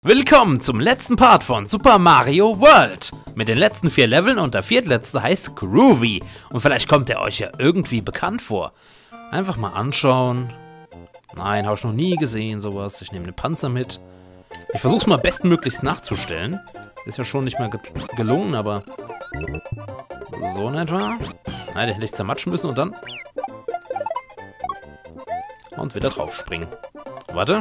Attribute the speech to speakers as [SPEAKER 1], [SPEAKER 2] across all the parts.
[SPEAKER 1] Willkommen zum letzten Part von Super Mario World. Mit den letzten 4 Leveln und der viertletzte heißt Groovy. Und vielleicht kommt er euch ja irgendwie bekannt vor. Einfach mal anschauen. Nein, habe ich noch nie gesehen sowas. Ich nehme den Panzer mit. Ich versuche es mal bestmöglichst nachzustellen. Ist ja schon nicht mehr gelungen, aber so in etwa. Nein, den hätte ich zermatschen müssen und dann... Und wieder drauf springen. Warte.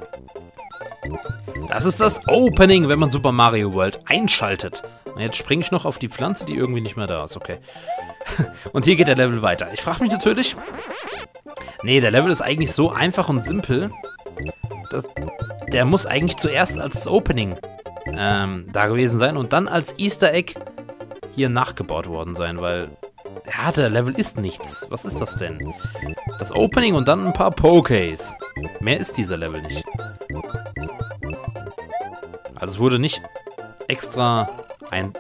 [SPEAKER 1] Das ist das Opening, wenn man Super Mario World einschaltet. Und jetzt springe ich noch auf die Pflanze, die irgendwie nicht mehr da ist. Okay. Und hier geht der Level weiter. Ich frage mich natürlich... Nee, der Level ist eigentlich so einfach und simpel. Der muss eigentlich zuerst als Opening da gewesen sein und dann als Easter Egg hier nachgebaut worden sein, weil... Ja, der Level ist nichts. Was ist das denn? Das Opening und dann ein paar Pokés. Mehr ist dieser Level nicht. Also es wurde nicht extra ein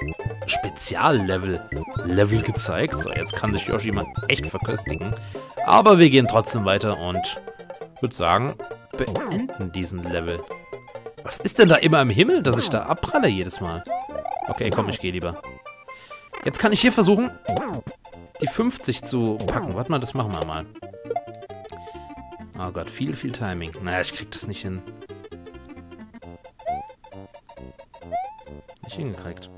[SPEAKER 1] Speziallevel gezeigt. So, jetzt kann sich Yoshi mal echt verköstigen. Aber wir gehen trotzdem weiter und würde sagen, beenden diesen Level. Was ist denn da immer im Himmel, dass ich da abpralle jedes Mal? Okay, komm, ich gehe lieber. Jetzt kann ich hier versuchen, die 50 zu packen. Warte mal, das machen wir mal. Oh Gott, viel Timing. Naja, ich krieg das nicht hin. Nicht hingekriegt.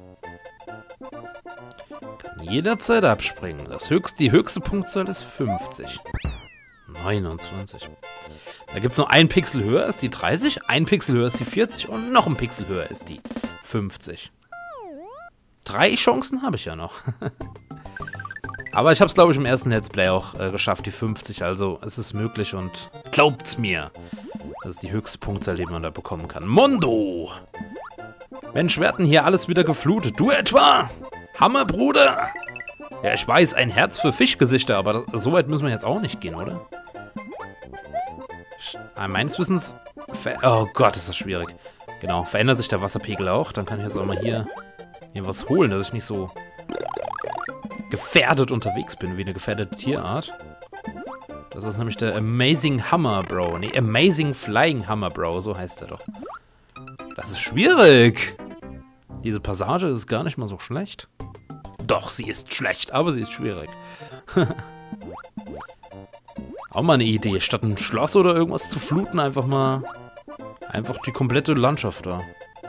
[SPEAKER 1] Kann jederzeit abspringen. Die höchste Punktzahl ist 50. 29. Da gibt es noch ein Pixel höher ist die 30, ein Pixel höher ist die 40 und noch ein Pixel höher ist die 50. 3 Chancen habe ich ja noch. Aber ich habe es, glaube ich, im ersten Let's Play auch geschafft, die 50. Also es ist möglich und glaubt's mir. Das ist die höchste Punktzahl, die man da bekommen kann. Mondo! Mensch, wir hatten hier alles wieder geflutet. Du etwa? Hammer, Bruder! Ja, ich weiß, ein Herz für Fischgesichter, aber so weit müssen wir jetzt auch nicht gehen, oder? Meines Wissens... Oh Gott, ist das schwierig. Genau, verändert sich der Wasserpegel auch. Dann kann ich jetzt auch mal hier was holen, dass ich nicht so gefährdet unterwegs bin, wie eine gefährdete Tierart. Das ist nämlich der Amazing Hammer Bro. Nee, Amazing Flying Hammer Bro, so heißt er doch. Das ist schwierig. Diese Passage ist gar nicht mal so schlecht. Doch, sie ist schlecht, aber sie ist schwierig. Auch mal eine Idee, statt ein Schloss oder irgendwas zu fluten, einfach die komplette Landschaft da.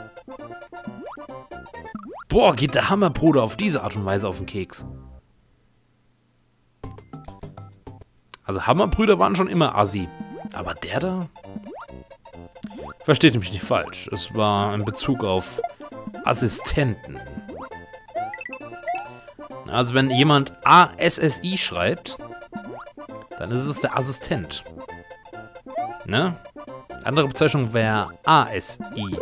[SPEAKER 1] Boah, geht der Hammerbruder auf diese Art und Weise auf den Keks. Also Hammerbrüder waren schon immer assi. Aber der da? Versteht mich nicht falsch. Es war in Bezug auf Assistenten. Also wenn jemand ASSI schreibt, dann ist es der Assistent. Ne? Andere Bezeichnung wäre ASI.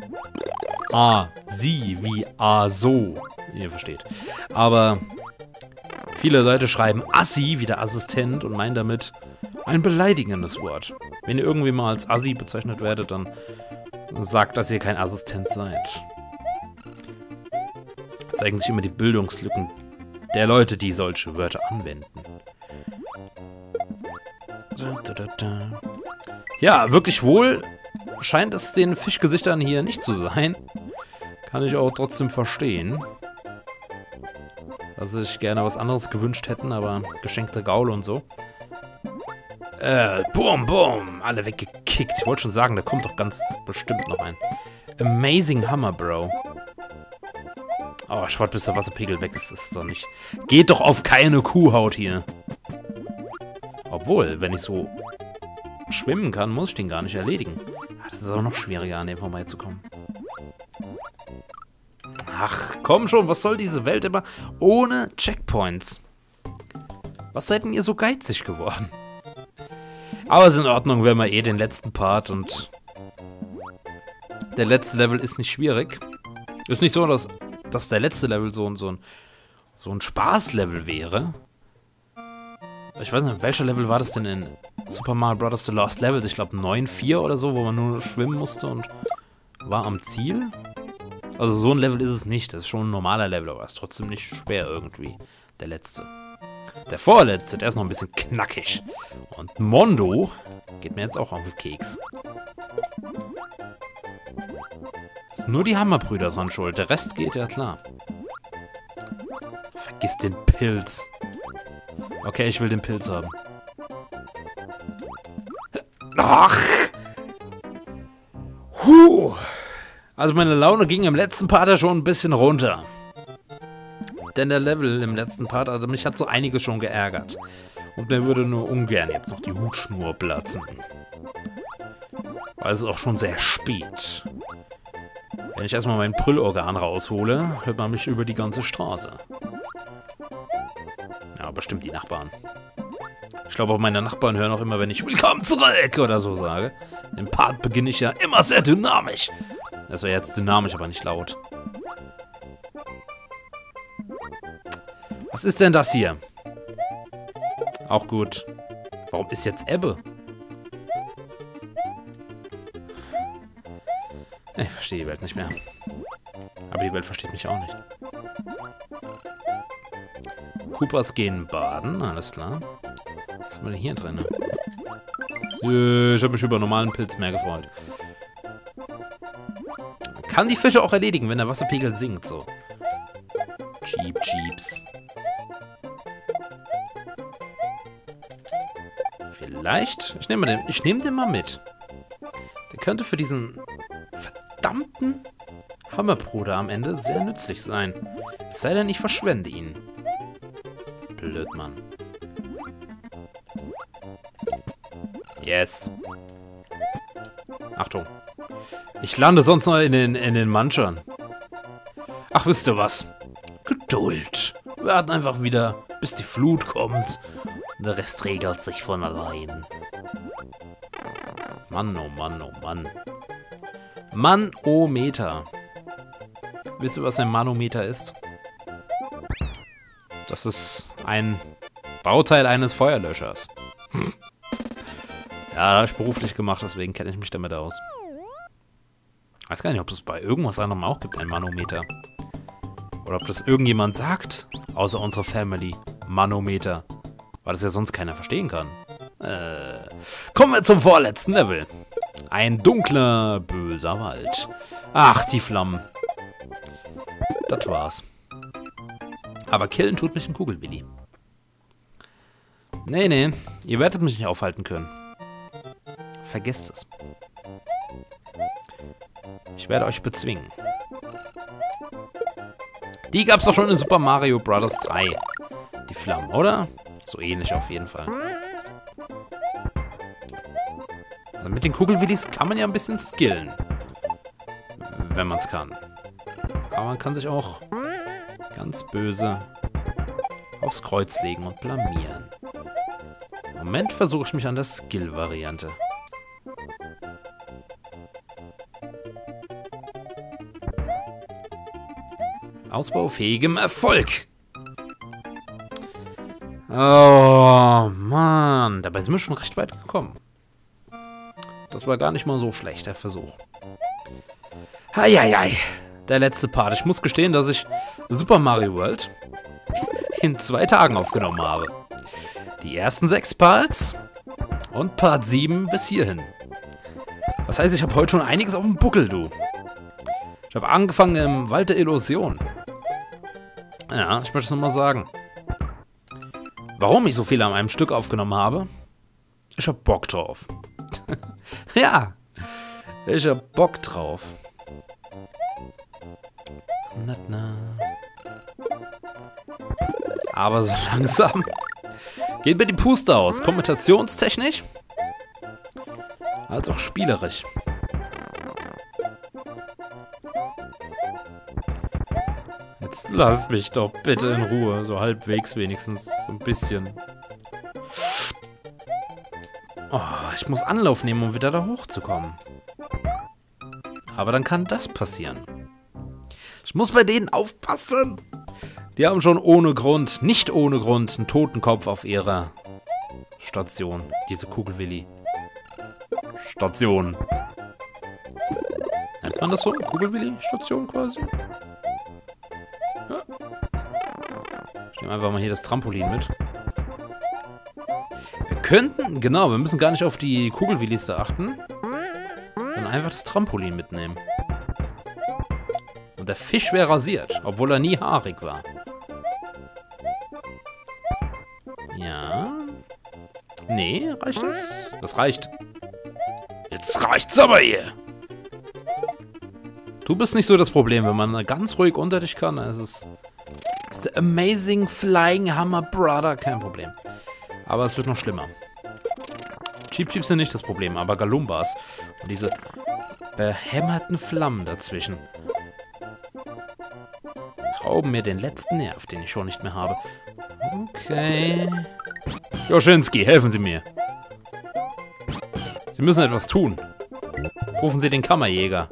[SPEAKER 1] A-Sie wie A-So. Ihr versteht. Aber viele Leute schreiben Assi wie der Assistent und meinen damit ein beleidigendes Wort. Wenn ihr irgendwie mal als Assi bezeichnet werdet, dann sagt, dass ihr kein Assistent seid. Da zeigen sich immer die Bildungslücken der Leute, die solche Wörter anwenden. Ja, wirklich wohl scheint es den Fischgesichtern hier nicht zu sein. Kann ich auch trotzdem verstehen. Dass sie sich gerne was anderes gewünscht hätten, aber geschenkte Gaul und so. Boom, boom. Alle weggekickt. Ich wollte schon sagen, da kommt doch ganz bestimmt noch ein. Amazing Hammer, Bro. Oh, ich warte, bis der Wasserpegel weg ist. Das ist doch nicht... Geht doch auf keine Kuhhaut hier. Obwohl, wenn ich so schwimmen kann, muss ich den gar nicht erledigen. Das ist aber noch schwieriger, an dem vorbeizukommen. Ach, komm schon, was soll diese Welt immer ohne Checkpoints? Was seid denn ihr so geizig geworden? Aber ist in Ordnung, wir haben ja eh den letzten Part und der letzte Level ist nicht schwierig. Ist nicht so, dass der letzte Level so ein Spaßlevel wäre. Ich weiß nicht, welcher Level war das denn in Super Mario Bros. The Lost Levels? Ich glaube 9,4 oder so, wo man nur schwimmen musste und war am Ziel. Also so ein Level ist es nicht. Das ist schon ein normaler Level, aber ist trotzdem nicht schwer irgendwie. Der letzte. Der vorletzte, der ist noch ein bisschen knackig. Und Mondo geht mir jetzt auch auf den Keks. Ist nur die Hammerbrüder dran schuld. Der Rest geht ja klar. Vergiss den Pilz. Okay, ich will den Pilz haben. Ach! Also meine Laune ging im letzten Part ja schon ein bisschen runter. Denn der Level im letzten Part, also mich hat so einiges schon geärgert. Und mir würde nur ungern jetzt noch die Hutschnur platzen. Weil es ist auch schon sehr spät. Wenn ich erstmal mein Brüllorgan raushole, hört man mich über die ganze Straße. Ja, bestimmt die Nachbarn. Ich glaube auch meine Nachbarn hören auch immer, wenn ich Willkommen zurück oder so sage. Im Part beginne ich ja immer sehr dynamisch. Das wäre jetzt dynamisch, aber nicht laut. Was ist denn das hier? Auch gut. Warum ist jetzt Ebbe? Ich verstehe die Welt nicht mehr. Aber die Welt versteht mich auch nicht. Coopers gehen baden, alles klar. Was haben wir denn hier drin? Ich habe mich über normalen Pilz mehr gefreut. Man kann die Fische auch erledigen, wenn der Wasserpegel sinkt, so. Jeeps. Vielleicht? Ich nehme den mal mit. Der könnte für diesen verdammten Hammerbruder am Ende sehr nützlich sein. Es sei denn, ich verschwende ihn. Blöd, Mann. Yes. Achtung. Ich lande sonst noch in den Manchern. Ach, wisst ihr was? Geduld. Wir warten einfach wieder, bis die Flut kommt. Und der Rest regelt sich von allein. Mann, oh Mann, oh Mann. Manometer. Wisst ihr, was ein Manometer ist? Das ist ein Bauteil eines Feuerlöschers. Ja, habe ich beruflich gemacht, deswegen kenne ich mich damit aus. Ich weiß gar nicht, ob es bei irgendwas anderem auch gibt, ein Manometer. Oder ob das irgendjemand sagt, außer unserer Family. Manometer. Weil das ja sonst keiner verstehen kann. Kommen wir zum vorletzten Level. Ein dunkler, böser Wald. Ach, die Flammen. Das war's. Aber killen tut mich ein Kugelwilli. Nee, ihr werdet mich nicht aufhalten können. Vergesst es. Ich werde euch bezwingen. Die gab's doch schon in Super Mario Bros. 3. Die Flammen, oder? So ähnlich auf jeden Fall. Also mit den Kugelwillis kann man ja ein bisschen skillen. Wenn man es kann. Aber man kann sich auch ganz böse aufs Kreuz legen und blamieren. Im Moment versuche ich mich an der Skill-Variante. Ausbaufähigem Erfolg. Oh, Mann. Dabei sind wir schon recht weit gekommen. Das war gar nicht mal so schlecht, der Versuch. Heieiei. Der letzte Part. Ich muss gestehen, dass ich Super Mario World in 2 Tagen aufgenommen habe. Die ersten 6 Parts und Part 7 bis hierhin. Das heißt, ich habe heute schon einiges auf dem Buckel, du. Ich habe angefangen im Wald der Illusion. Ja, ich möchte es nochmal sagen. Warum ich so viel an einem Stück aufgenommen habe? Ich hab Bock drauf. Ja, ich hab Bock drauf. Aber so langsam geht mir die Puste aus. Kommutationstechnisch als auch spielerisch. Jetzt lass mich doch bitte in Ruhe. So halbwegs wenigstens. So ein bisschen. Oh, ich muss Anlauf nehmen, um wieder da hochzukommen. Aber dann kann das passieren. Ich muss bei denen aufpassen. Die haben schon ohne Grund, nicht ohne Grund, einen Totenkopf auf ihrer Station. Diese Kugelwilli. Station. Nennt man das so? Kugelwilli-Station quasi? Ja. Ich nehme einfach mal hier das Trampolin mit. Wir könnten, genau, wir müssen gar nicht auf die Kugelwillis da achten. Sondern einfach das Trampolin mitnehmen. Und der Fisch wäre rasiert, obwohl er nie haarig war. Ja. Nee, reicht das? Das reicht. Jetzt reicht's aber hier. Du bist nicht so das Problem. Wenn man ganz ruhig unter dich kann, dann ist der Amazing Flying Hammer Brother kein Problem. Aber es wird noch schlimmer. Cheep Cheeps sind nicht das Problem, aber Galumbas. Und diese behämmerten Flammen dazwischen rauben mir den letzten Nerv, den ich schon nicht mehr habe. Okay. Joschinski, helfen Sie mir. Sie müssen etwas tun. Rufen Sie den Kammerjäger.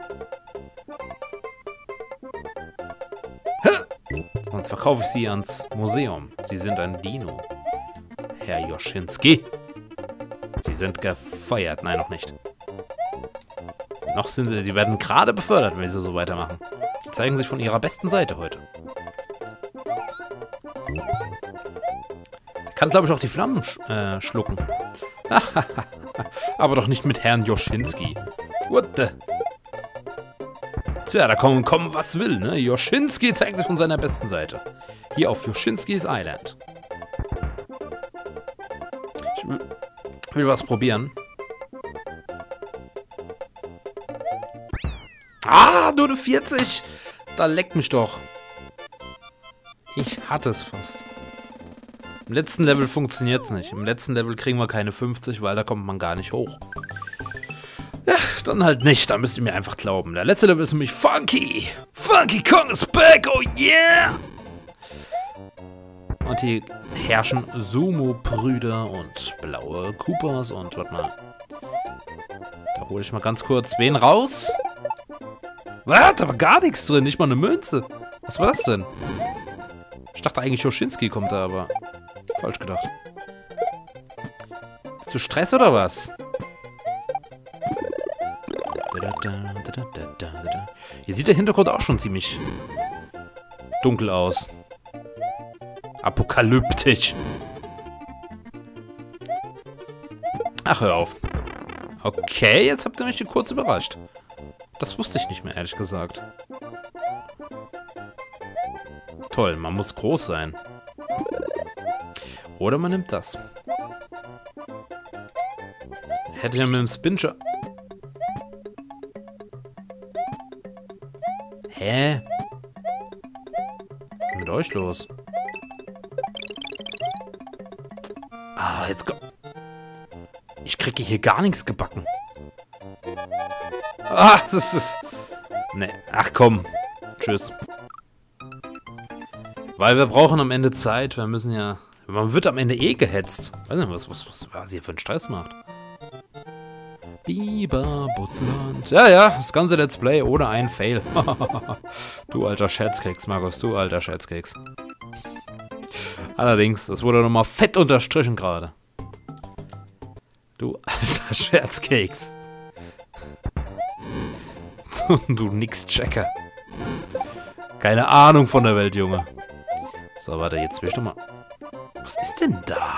[SPEAKER 1] Sonst verkaufe ich Sie ans Museum. Sie sind ein Dino. Herr Joschinski. Sie sind gefeuert. Nein, noch nicht. Noch sind Sie... Sie werden gerade befördert, wenn Sie so weitermachen. Sie zeigen sich von Ihrer besten Seite heute. Kann, glaube ich, auch die Flammen schlucken. Aber doch nicht mit Herrn Joschinski. What the... Tja, da kommen, was will, ne? Joschinski zeigt sich von seiner besten Seite. Hier auf Joschinskis Island. Ich will was probieren. Ah, nur eine 40! Da leckt mich doch. Ich hatte es fast. Im letzten Level funktioniert es nicht. Im letzten Level kriegen wir keine 50, weil da kommt man gar nicht hoch. Ja, dann halt nicht. Da müsst ihr mir einfach glauben. Der letzte Level ist nämlich Funky. Funky Kong is back, oh yeah! Und hier herrschen Sumo-Brüder und blaue Koopas und warte mal. Da hole ich mal ganz kurz wen raus. Was? Da war gar nichts drin, nicht mal eine Münze. Was war das denn? Ich dachte eigentlich, Joschinski kommt da, aber falsch gedacht. Hast du Stress oder was? Hier sieht der Hintergrund auch schon ziemlich dunkel aus. Apokalyptisch. Ach, hör auf. Okay, jetzt habt ihr mich kurz überrascht. Das wusste ich nicht mehr, ehrlich gesagt. Toll, man muss groß sein. Oder man nimmt das. Hätte ja mit dem Spincher... Hä? Was ist mit euch los? Ah, jetzt komm. Ich kriege hier gar nichts gebacken. Ah, das ist... Ne, ach komm. Tschüss. Weil wir brauchen am Ende Zeit. Wir müssen ja... Man wird am Ende eh gehetzt. Weiß nicht, was hier für einen Stress macht. Biber, Butzland. Ja, das ganze Let's Play ohne einen Fail. Du alter Scherzkeks, Markus. Du alter Scherzkeks. Allerdings, das wurde nochmal fett unterstrichen gerade. Du alter Scherzkeks. Du Nix-Checker. Keine Ahnung von der Welt, Junge. So, warte, jetzt will ich doch mal... Was ist denn da?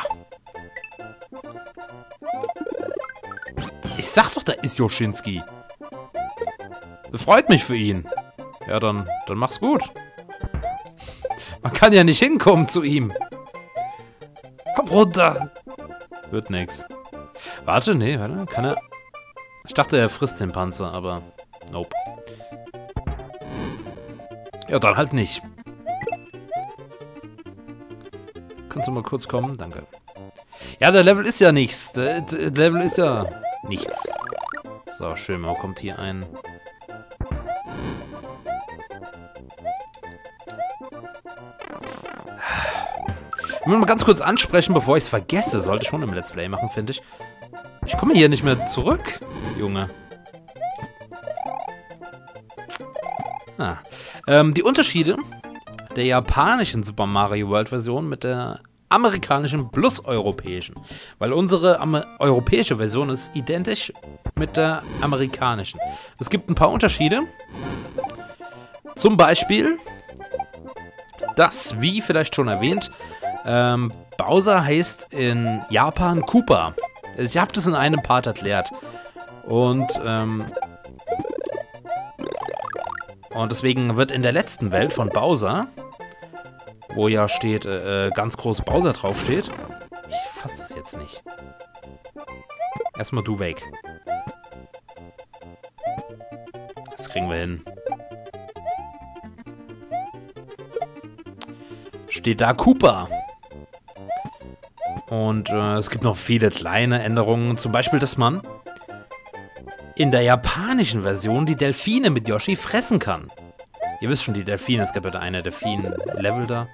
[SPEAKER 1] Ich sag doch, da ist Joschinski. Freut mich für ihn. Ja, dann mach's gut. Man kann ja nicht hinkommen zu ihm. Komm runter. Wird nix. Warte, nee, warte. Kann er... Ich dachte, er frisst den Panzer, aber... Nope. Ja, dann halt nicht. Kannst du mal kurz kommen? Danke. Ja, der Level ist ja nichts. Der Level ist ja nichts. So, schön. Mal kommt hier ein... Ich will mal ganz kurz ansprechen, bevor ich es vergesse. Sollte ich schon im Let's Play machen, finde ich. Ich komme hier nicht mehr zurück, Junge. Ah. Die Unterschiede der japanischen Super Mario World Version mit der amerikanischen plus europäischen. Weil unsere europäische Version ist identisch mit der amerikanischen. Es gibt ein paar Unterschiede. Zum Beispiel, das, wie vielleicht schon erwähnt, Bowser heißt in Japan Koopa. Ich habe das in einem Part erklärt. Und, Und deswegen wird in der letzten Welt von Bowser, wo ja steht, ganz groß Bowser draufsteht. Ich fasse das jetzt nicht. Erstmal du weg. Das kriegen wir hin. Steht da Koopa. Und es gibt noch viele kleine Änderungen. Zum Beispiel, dass man in der japanischen Version die Delfine mit Yoshi fressen kann. Ihr wisst schon, die Delfine. Es gab ja da eine Delfin-Level da.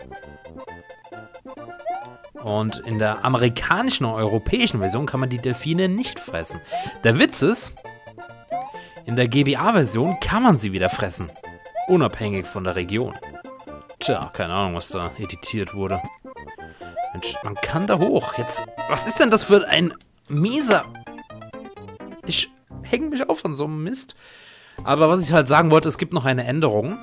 [SPEAKER 1] Und in der amerikanischen und europäischen Version kann man die Delfine nicht fressen. Der Witz ist, in der GBA-Version kann man sie wieder fressen. Unabhängig von der Region. Tja, keine Ahnung, was da editiert wurde. Mensch, man kann da hoch. Jetzt, was ist denn das für ein mieser... Ich hänge mich auf an so einem Mist. Aber was ich halt sagen wollte, es gibt noch eine Änderung.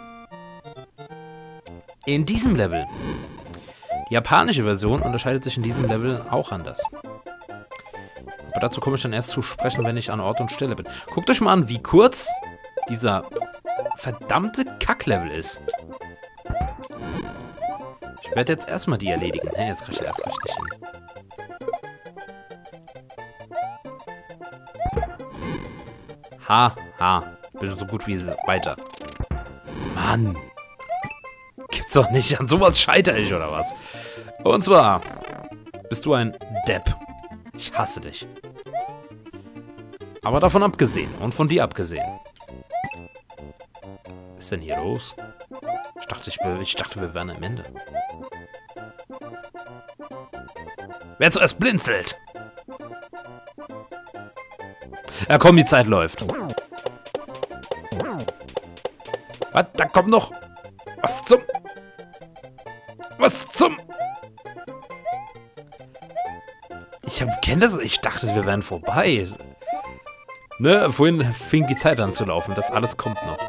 [SPEAKER 1] In diesem Level. Die japanische Version unterscheidet sich in diesem Level auch anders. Aber dazu komme ich dann erst zu sprechen, wenn ich an Ort und Stelle bin. Guckt euch mal an, wie kurz dieser verdammte Kacklevel ist. Ich werde jetzt erstmal die erledigen. Hey, jetzt kriege ich erst recht nicht hin. Bin so gut wie weiter. Mann. Gibt's doch nicht. An sowas scheitere ich, oder was? Und zwar bist du ein Depp. Ich hasse dich. Aber davon abgesehen und von dir abgesehen. Was ist denn hier los? Ich dachte, wir wären am Ende. Wer zuerst blinzelt? Ja komm, die Zeit läuft. Was? Da kommt noch... Was zum... Kennt das? Ich dachte, wir wären vorbei. Ne, vorhin fing die Zeit an zu laufen. Das alles kommt noch.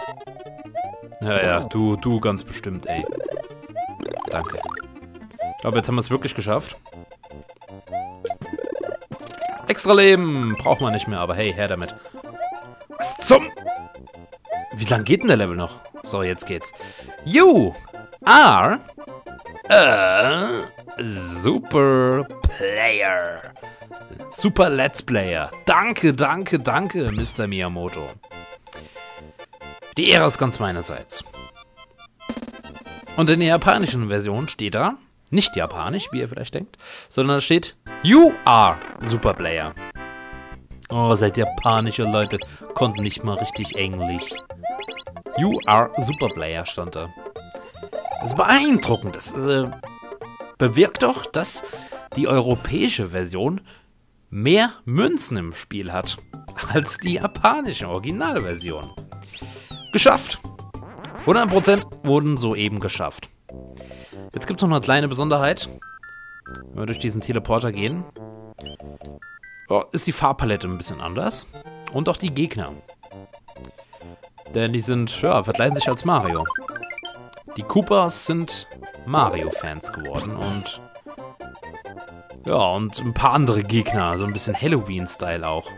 [SPEAKER 1] Ja, du ganz bestimmt, ey. Danke. Ich glaube, jetzt haben wir es wirklich geschafft. Extra Leben braucht man nicht mehr, aber hey, her damit. Was zum... Wie lang geht denn der Level noch? So, jetzt geht's. You are a super player. Super Let's Player. Danke, Mr. Miyamoto. Die Ehre ist ganz meinerseits. Und in der japanischen Version steht da, nicht japanisch, wie ihr vielleicht denkt, sondern da steht, You are Super Player. Oh, seid japanische Leute, konnten nicht mal richtig Englisch. You are Super Player stand da. Das ist beeindruckend. Das bewirkt doch, dass die europäische Version mehr Münzen im Spiel hat als die japanische Originalversion. Geschafft. 100% wurden soeben geschafft. Jetzt gibt es noch eine kleine Besonderheit. Wenn wir durch diesen Teleporter gehen, ist die Farbpalette ein bisschen anders. Und auch die Gegner. Denn die sind, ja, verkleiden sich als Mario. Die Koopas sind Mario-Fans geworden und ja, und ein paar andere Gegner, so ein bisschen Halloween-Style auch.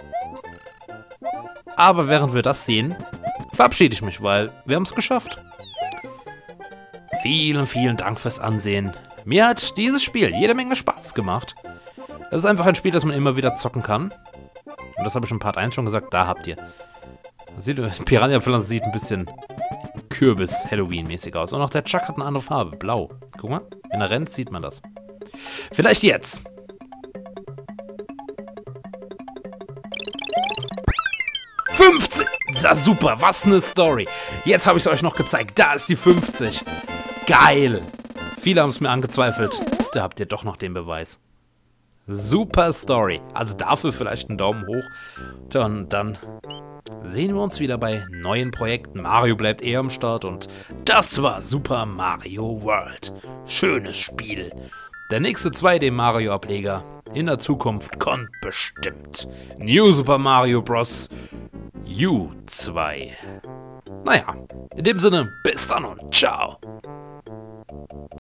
[SPEAKER 1] Aber während wir das sehen, verabschiede ich mich, weil wir haben es geschafft. Vielen Dank fürs Ansehen. Mir hat dieses Spiel jede Menge Spaß gemacht. Es ist einfach ein Spiel, das man immer wieder zocken kann. Und das habe ich in Part 1 schon gesagt, da habt ihr. Piranha-Pflanze sieht ein bisschen Kürbis-Halloween-mäßig aus. Und auch der Chuck hat eine andere Farbe, blau. Guck mal, wenn er rennt, sieht man das. Vielleicht jetzt. 50! Ja, super, was eine Story. Jetzt habe ich es euch noch gezeigt. Da ist die 50. Geil. Viele haben es mir angezweifelt. Da habt ihr doch noch den Beweis. Super Story. Also dafür vielleicht einen Daumen hoch. Und dann sehen wir uns wieder bei neuen Projekten. Mario bleibt am Start und das war Super Mario World. Schönes Spiel. Der nächste 2D-Mario-Ableger in der Zukunft kommt bestimmt. New Super Mario Bros. U2. Naja, in dem Sinne, bis dann und ciao.